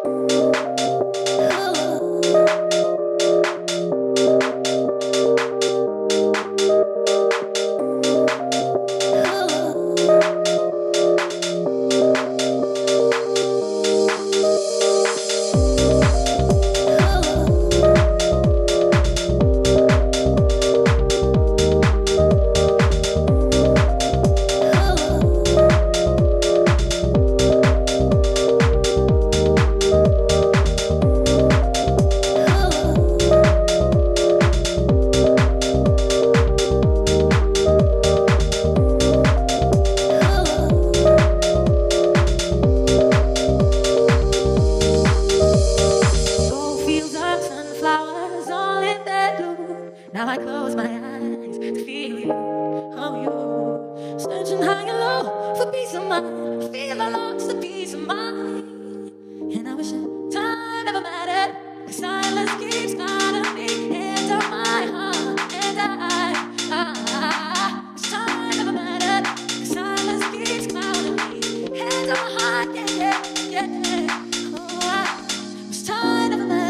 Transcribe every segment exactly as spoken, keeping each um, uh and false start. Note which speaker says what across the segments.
Speaker 1: Now I close my eyes to feel you, oh you. Searching high and low for peace of mind. I feel I lost the peace of mind. And I wish that time never mattered, 'cause silence keeps calling me. Hands on my heart, and I, I wish time never mattered, 'cause silence keeps calling me. Hands on my heart, yeah, yeah, yeah. Oh, I wish time never mattered.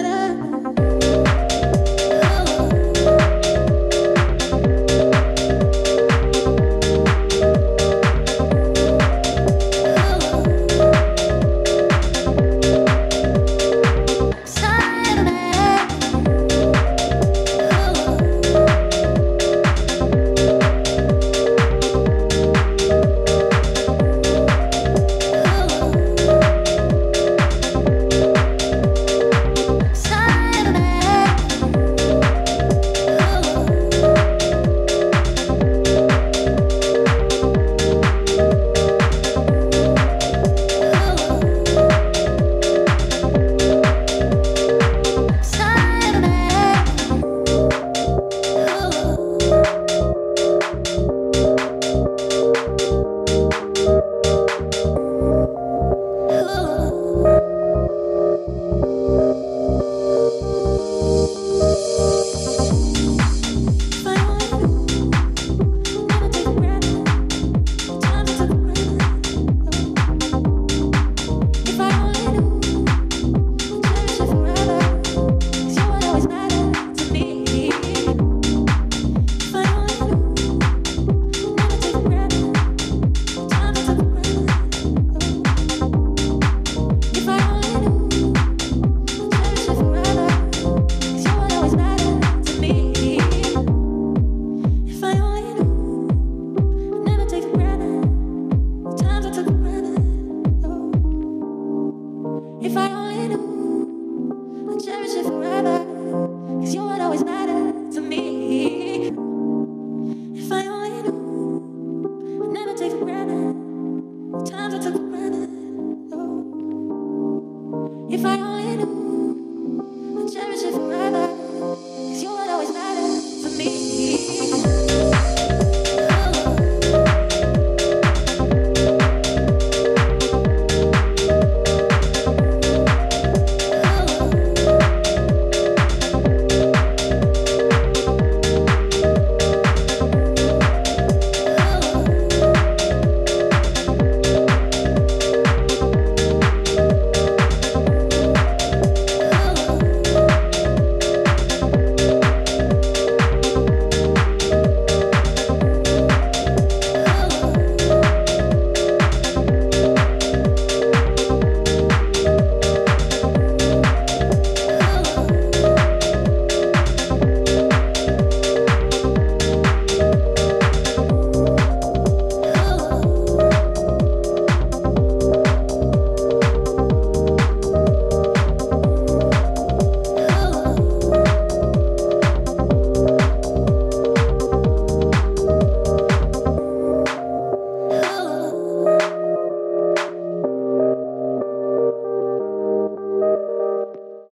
Speaker 1: If I only knew, I'd cherish it forever, 'cause you would always matter to me. If I only knew, I'd never take for granted the times I took for granted. Oh. If I only